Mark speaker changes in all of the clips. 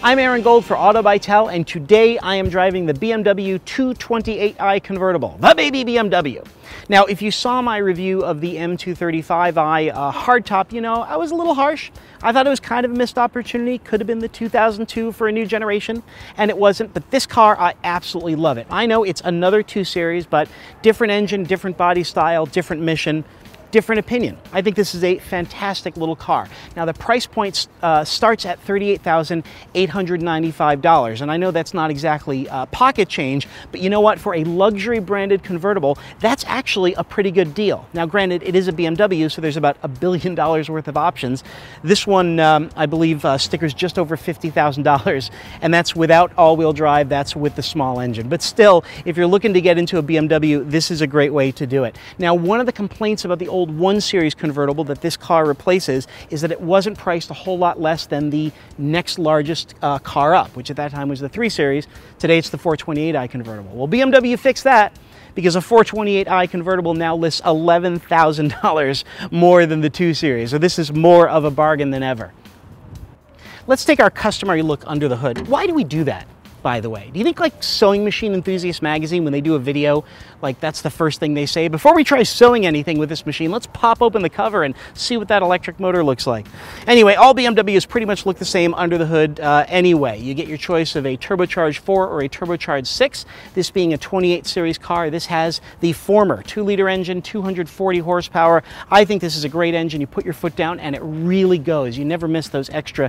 Speaker 1: I'm Aaron Gold for Autobytel, and today I am driving the BMW 228i convertible, the baby BMW. Now, if you saw my review of the M235i hardtop, you know, I was a little harsh. I thought it was kind of a missed opportunity. Could have been the 2002 for a new generation, and it wasn't. But this car, I absolutely love it. I know it's another 2 Series, but different engine, different body style, different mission, different opinion. I think this is a fantastic little car. Now, the price point starts at $38,895, and I know that's not exactly pocket change, but you know what? For a luxury branded convertible, that's actually a pretty good deal. Now, granted, it is a BMW, so there's about $1 billion worth of options. This one, I believe, stickers just over $50,000, and that's without all-wheel drive. That's with the small engine. But still, if you're looking to get into a BMW, this is a great way to do it. Now, one of the complaints about the old 1 Series convertible that this car replaces is that it wasn't priced a whole lot less than the next largest car up, which at that time was the 3 Series. Today it's the 428i convertible. Well, BMW fixed that, because a 428i convertible now lists $11,000 more than the 2 Series. So this is more of a bargain than ever. Let's take our customary look under the hood. Why do we do that, by the way? Do you think, like, Sewing Machine Enthusiast magazine, when they do a video, like, that's the first thing they say? Before we try sewing anything with this machine, let's pop open the cover and see what that electric motor looks like. Anyway, all BMWs pretty much look the same under the hood anyway. You get your choice of a turbocharged 4 or a turbocharged 6. This being a 28 Series car, this has the former 2-liter engine, 240 horsepower. I think this is a great engine. You put your foot down and it really goes. You never miss those extra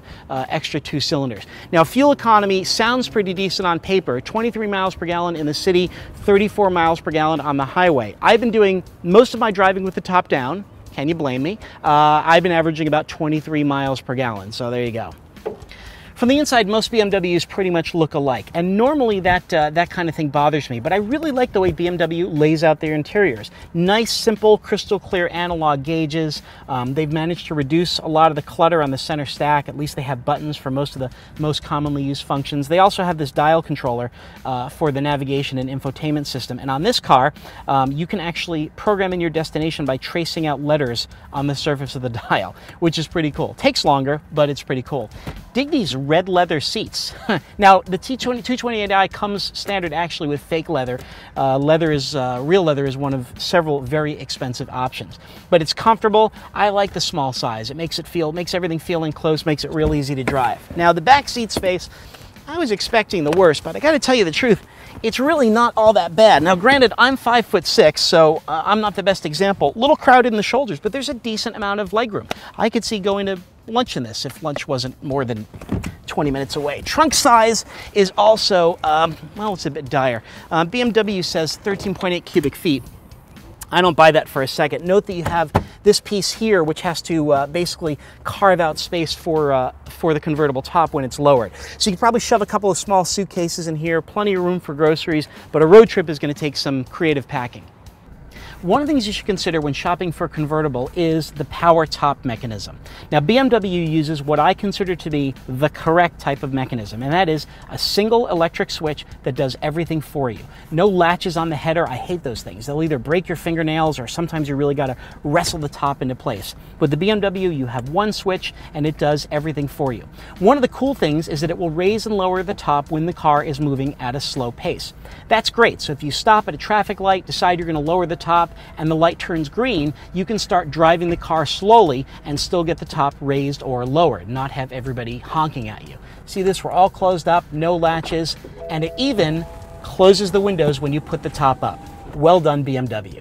Speaker 1: 2 cylinders. Now, fuel economy sounds pretty decent on paper. 23 miles per gallon in the city, 34 miles per gallon on the highway. I've been doing most of my driving with the top down. Can you blame me? I've been averaging about 23 miles per gallon, so there you go. From the inside, most BMWs pretty much look alike, and normally that kind of thing bothers me, but I really like the way BMW lays out their interiors. Nice, simple, crystal clear analog gauges. They've managed to reduce a lot of the clutter on the center stack. At least they have buttons for most of the most commonly used functions. They also have this dial controller for the navigation and infotainment system, and on this car, you can actually program in your destination by tracing out letters on the surface of the dial, which is pretty cool. Takes longer, but it's pretty cool. Dig these red leather seats. Now, the 228i comes standard actually with fake leather. Real leather is one of several very expensive options, but it's comfortable. I like the small size. It makes everything feel enclosed, makes it real easy to drive. Now, the back seat space, I was expecting the worst, but I got to tell you the truth, it's really not all that bad. Now, granted, I'm 5'6", so I'm not the best example. A little crowded in the shoulders, but there's a decent amount of legroom. I could see going to lunch in this if lunch wasn't more than 20 minutes away. Trunk size is also, well, it's a bit dire. BMW says 13.8 cubic feet. I don't buy that for a second. Note that you have this piece here, which has to basically carve out space for the convertible top when it's lowered. So you can probably shove a couple of small suitcases in here, plenty of room for groceries, but a road trip is going to take some creative packing. One of the things you should consider when shopping for a convertible is the power top mechanism. Now, BMW uses what I consider to be the correct type of mechanism, and that is a single electric switch that does everything for you. No latches on the header. I hate those things. They'll either break your fingernails or sometimes you really got to wrestle the top into place. With the BMW, you have one switch and it does everything for you. One of the cool things is that it will raise and lower the top when the car is moving at a slow pace. That's great. So if you stop at a traffic light, decide you're going to lower the top, and the light turns green, you can start driving the car slowly and still get the top raised or lowered, not have everybody honking at you. See this? We're all closed up, no latches, and it even closes the windows when you put the top up. Well done, BMW.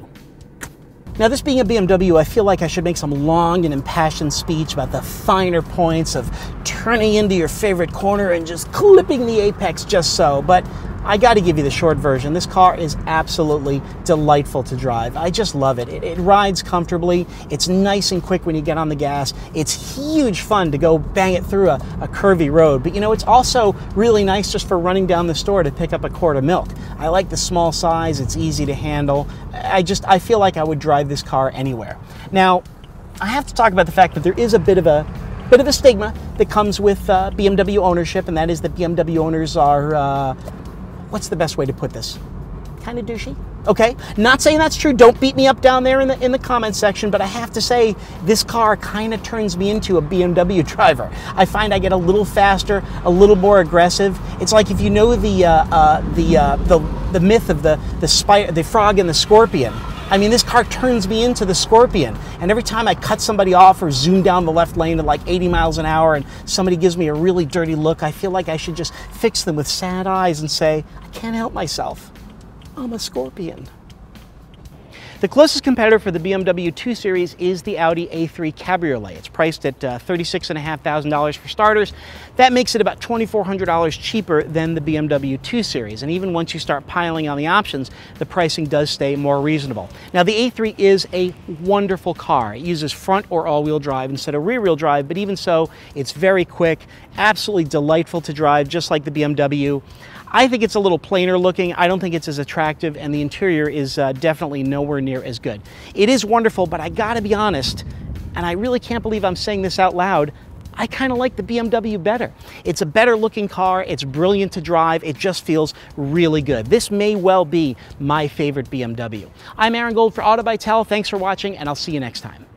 Speaker 1: Now, this being a BMW, I feel like I should make some long and impassioned speech about the finer points of turning into your favorite corner and just clipping the apex just so, but I got to give you the short version. This car is absolutely delightful to drive. I just love it. It rides comfortably. It's nice and quick when you get on the gas. It's huge fun to go bang it through a curvy road. But you know, it's also really nice just for running down the store to pick up a quart of milk. I like the small size. It's easy to handle. I feel like I would drive this car anywhere. Now, I have to talk about the fact that there is a bit of a stigma that comes with BMW ownership, and that is that BMW owners are what's the best way to put this? Kind of douchey? Okay, not saying that's true. Don't beat me up down there in the comment section, but I have to say this car kind of turns me into a BMW driver. I find I get a little faster, a little more aggressive. It's like if you know the myth of the frog and the scorpion. I mean, this car turns me into the scorpion, and every time I cut somebody off or zoom down the left lane at like 80 miles an hour and somebody gives me a really dirty look, I feel like I should just fix them with sad eyes and say, I can't help myself. I'm a scorpion. The closest competitor for the BMW 2 Series is the Audi A3 Cabriolet. It's priced at $36,500 for starters. That makes it about $2,400 cheaper than the BMW 2 Series. And even once you start piling on the options, the pricing does stay more reasonable. Now, the A3 is a wonderful car. It uses front or all-wheel drive instead of rear-wheel drive, but even so, it's very quick, absolutely delightful to drive, just like the BMW. I think it's a little plainer looking. I don't think it's as attractive, and the interior is definitely nowhere near as good. It is wonderful, but I gotta be honest, and I really can't believe I'm saying this out loud, I kind of like the BMW better. It's a better looking car, it's brilliant to drive, it just feels really good. This may well be my favorite BMW. I'm Aaron Gold for Autobytel. Thanks for watching, and I'll see you next time.